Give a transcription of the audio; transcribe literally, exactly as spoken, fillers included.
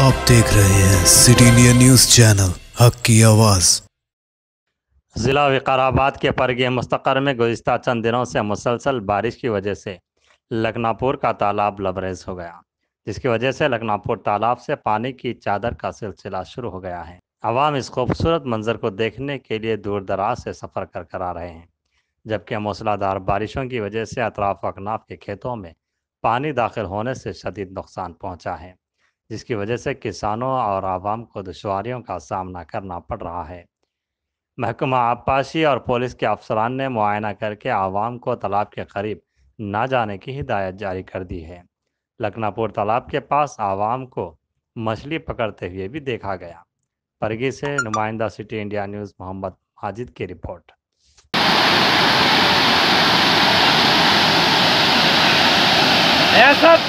आप देख रहे हैं सिटी इंडिया न्यूज चैनल, हक की आवाज। जिला विकाराबाद के परगीर मुस्तकर में गुज़िश्ता चंद दिनों से मुसलसल बारिश की वजह से लखनापुर का तालाब लबरेज हो गया, जिसकी वजह से लखनापुर तालाब से पानी की चादर का सिलसिला शुरू हो गया है। आवाम इस खूबसूरत मंजर को देखने के लिए दूर दराज से सफ़र कर कर आ रहे हैं, जबकि मूसलाधार बारिशों की वजह से अतराफ अकनाफ के खेतों में पानी दाखिल होने से शदीद नुकसान पहुँचा है, जिसकी वजह से किसानों और आवाम को दुश्वारियों का सामना करना पड़ रहा है। महकमा आबपाशी और पुलिस के अफसरान ने मुआयना करके आवाम को तालाब के करीब न जाने की हिदायत जारी कर दी है। लखनापुर तालाब के पास आवाम को मछली पकड़ते हुए भी देखा गया। परगी से नुमाइंदा city India news Mohammad Majid की रिपोर्ट। ऐसा